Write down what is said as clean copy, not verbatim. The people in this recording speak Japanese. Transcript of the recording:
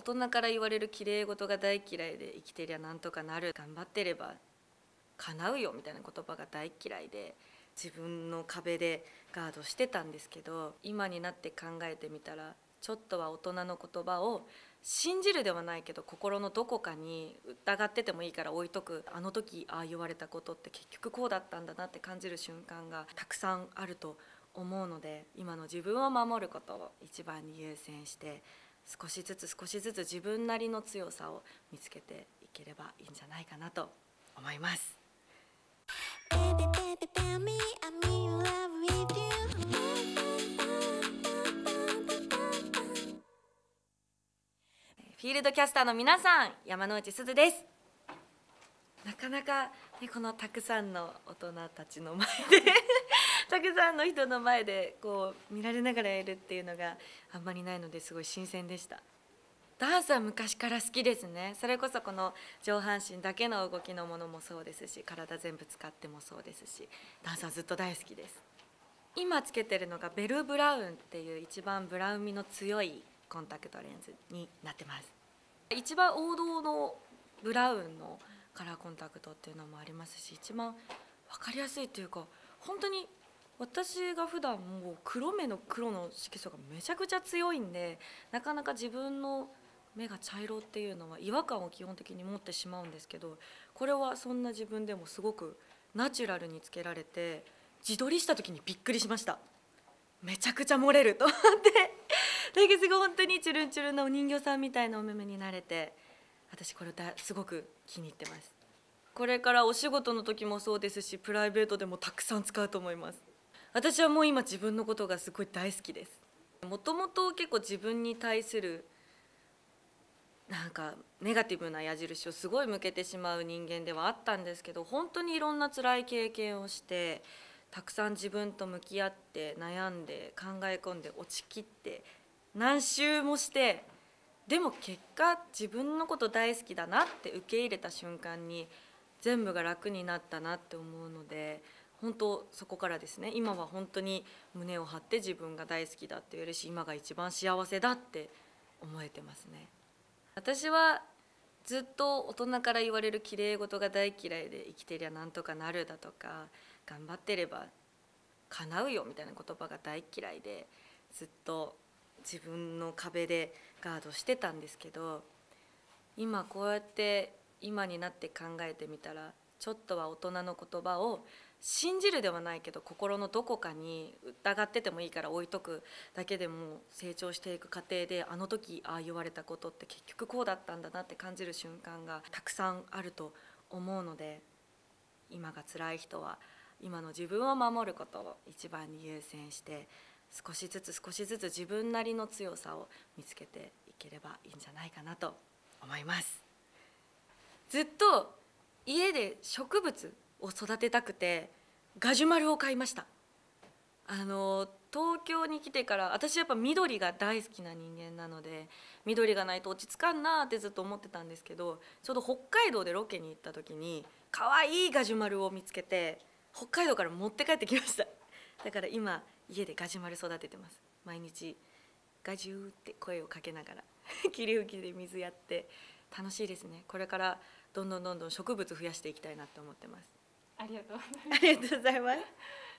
人から言われる綺麗事が大嫌いで、生きてりゃなんとかなる、頑張ってれば叶うよみたいな言葉が大嫌いで、自分の壁でガードしてたんですけど、今になって考えてみたら、ちょっとは大人の言葉を信じるではないけど、心のどこかに疑っててもいいから置いとく。あの時ああ言われたことって結局こうだったんだなって感じる瞬間がたくさんあると思うので、今の自分を守ることを一番に優先して、少しずつ自分なりの強さを見つけていければいいんじゃないかなと思います。フィールドキャスターの皆さん、山内すずです。なかなか、ね、このたくさんの大人たちの前でたくさんの人の前でこう見られながらやるっていうのがあんまりないので、すごい新鮮でした。ダンスは昔から好きですね。それこそこの上半身だけの動きのものもそうですし、体全部使ってもそうですし、ダンスはずっと大好きです。今つけてるのがベルブラウンっていう一番ブラウン味の強いコンタクトレンズになってます。一番王道のブラウンのカラーコンタクトっていうのもありますし、一番分かりやすいというか、本当に私が普段もう黒目の黒の色素がめちゃくちゃ強いんで、なかなか自分の目が茶色っていうのは違和感を基本的に持ってしまうんですけど、これはそんな自分でもすごくナチュラルにつけられて、自撮りした時にびっくりしました。めちゃくちゃ漏れると思ってだけどすごい本当にチュルンチュルンなお人形さんみたいなお目目になれて、私これすごく気に入ってます。これからお仕事の時もそうですし、プライベートでもたくさん使うと思います。私はもう今自分のことがすごい大好きです。もともと結構自分に対するなんかネガティブな矢印をすごい向けてしまう人間ではあったんですけど、本当にいろんな辛い経験をして、たくさん自分と向き合って悩んで考え込んで落ちきって何周もして、でも結果自分のこと大好きだなって受け入れた瞬間に全部が楽になったなって思うので、本当そこからですね、今は本当に胸を張って自分が大好きだって言えるし、今が一番幸せだって思えてますね。私はずっと大人から言われる綺麗事が大嫌いで、生きてりゃなんとかなるだとか、頑張ってれば叶うよみたいな言葉が大嫌いで、ずっと自分の壁でガードしてたんですけど、今こうやって今になって考えてみたら、ちょっとは大人の言葉を信じるではないけど、心のどこかに疑っててもいいから置いとくだけでも、成長していく過程であの時ああ言われたことって結局こうだったんだなって感じる瞬間がたくさんあると思うので、今が辛い人は今の自分を守ることを一番に優先して、少しずつ自分なりの強さを見つけていければいいんじゃないかなと思います。ずっと家で植物を育てたくてガジュマルを買いました。東京に来てから私やっぱ緑が大好きな人間なので、緑がないと落ち着かんなってずっと思ってたんですけど、ちょうど北海道でロケに行った時に可愛いガジュマルを見つけて、北海道から持って帰ってきました。だから今家でガジュマル育ててます。毎日ガジューって声をかけながら霧吹きで水やって、楽しいですね。これからどんどん植物増やしていきたいなと思ってます。 ありがとうございます。 ありがとうございます。